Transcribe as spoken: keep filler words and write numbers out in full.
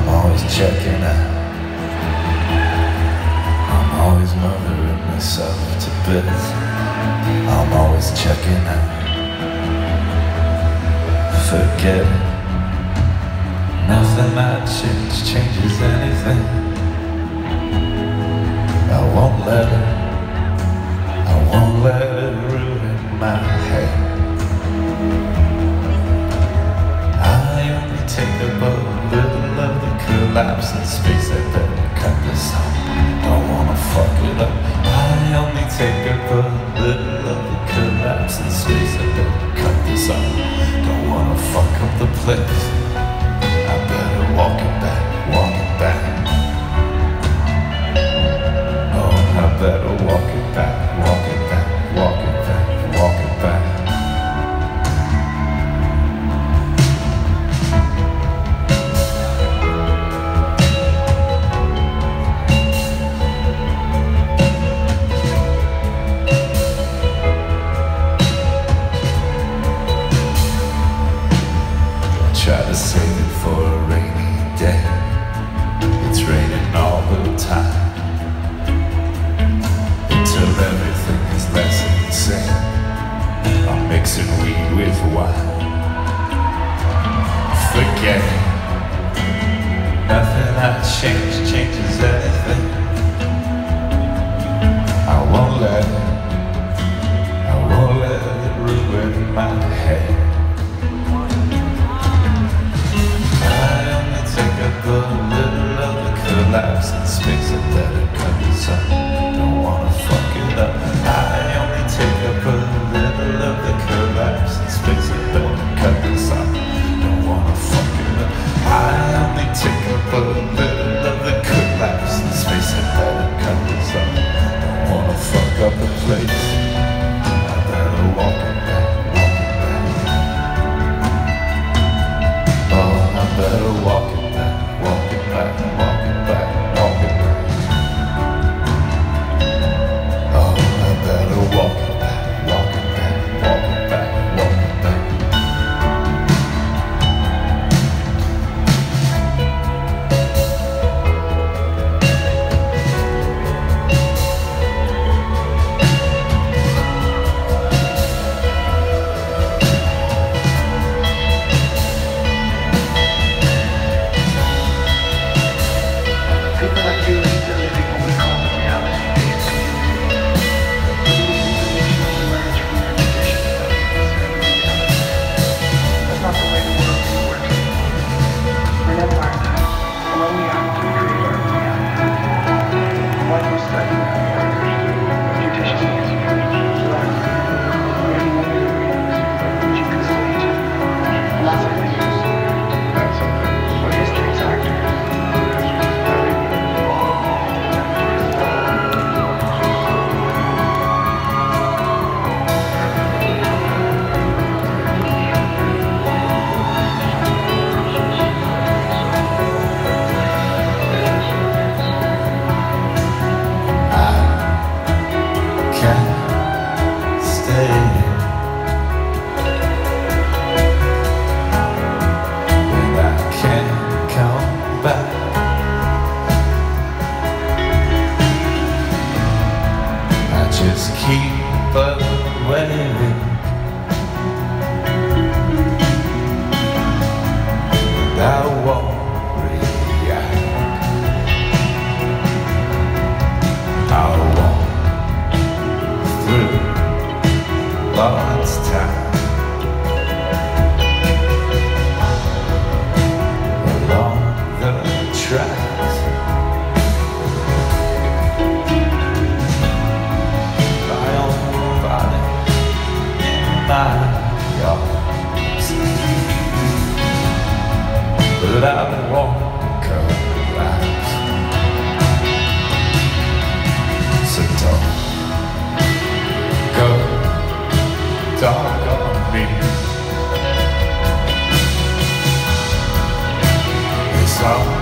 always checking out. I'm always mothering myself to bits. I'm always checking out. Forget it. Nothing I change changes anything. I won't let it. I won't let it ruin my head. I only take up a little of the collapse in space. I better cut this off. Don't wanna fuck it up. I only take up a little of the collapse in space. I better cut this off. Don't wanna fuck up the place. I better walk it back, walk it back. Oh, I better walk it back, walk it back, walk it back, walk it back. Try to save it for a rainy day. It's raining all the time until everything is less insane. I'm mixing weed with wine. Forget it. Nothing I change changes anything. I won't let it. I won't let it ruin my head. A little of the collapse in space. I better cut this up. Don't wanna fuck it up. I only take up a little of the collapse in space. I better cut this up. Don't wanna fuck it up. I only take up a little of the collapse in space. I better cut this up. Don't wanna fuck up the place. I better walk it back, walk it back. Oh, I better walk it back. Walk it back, walk it back, walk it back. Oh, I better walk it back, walk it back, walk it back, walk it back. People like you are still living what we call the reality based community. Traditional emerge from their tradition without being concerned with reality. That's not the way the world is working. We're never our time. And when we act, we create our own reality. What you study now, you understood. Judicious answer. Relax. We're any wonder the reality, which you can stage. And that's how they use. That's okay. But history's actors. Just keep away. And I won't react. I'll walk through Bardstown, along the tracks. But I won't collapse. So don't go dark on me. It's all